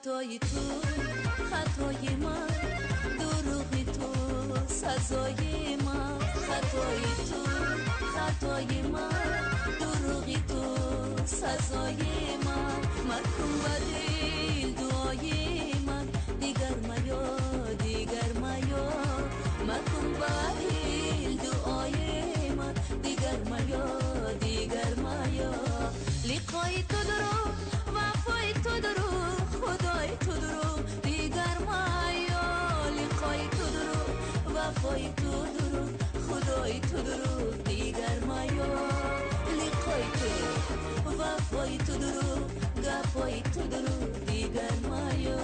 خطای تو خطای من، دروغی تو سزای من. خطای تو خطای من، دروغی تو سزای من. مکن بدل دعای من، دیگر میا دیگر میا. مکن بدل دعای من، دیگر میا دیگر میا. لقای تو درو وفای تو درو، خدای تو درو دیگر میا. لقای تو درو وفای تو درو، خدای تو درو دیگر میا. لقای تو درو وفای تو درو، گفای تو درو دیگر میا.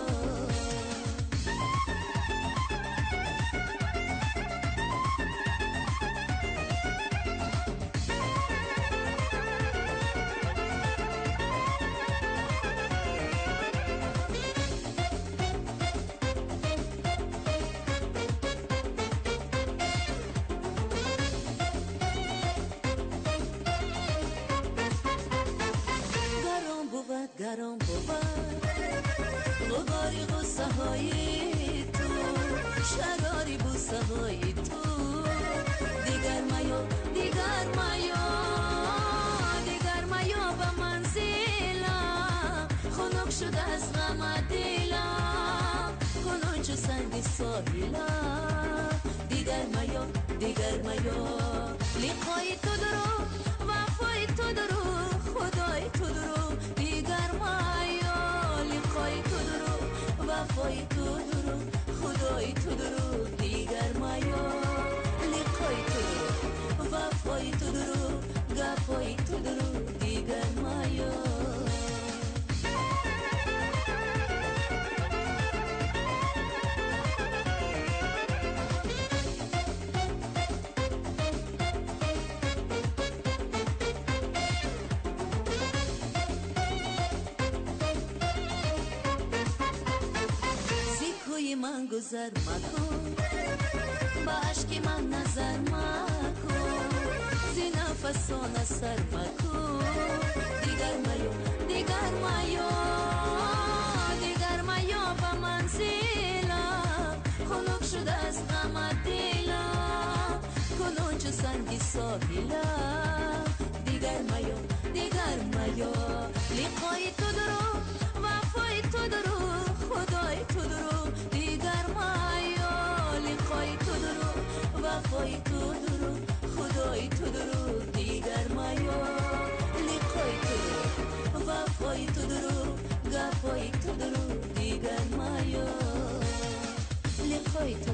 گرم بود غباری غصه های تو، شراری بوسه های تو. دیگر میا دیگر میا دیگر میا به منزلم. خنک شده از غم دلم، کنون چو سنگ ساحلم. دیگر میا دیگر میا. لقای تو درو وفای تو درو، خدای تو درو دیگر میا. لقای تو درو وفای تو درو، خدای تو درو دیگر میا. لقای تو درو وفای تو درو، گفای تو درو دیگر میا. من گذر مکن، با عشق من نظر مکن. زی نفسان سر مکن. دیگر میا دیگر میا دیگر میا به منزلم. خنک شده از غم دلم، کنون چو سنگ ساحلم. دیگر میا دیگر میا. لقای تو درو وفای تو درو، خدای تو درو دیگر میا. لقای تو درو وفای تو درو، خدای تو درو دیگر میا. لقای تو درو وفای تو درو، گفای تو درو دیگر میا. لقای تو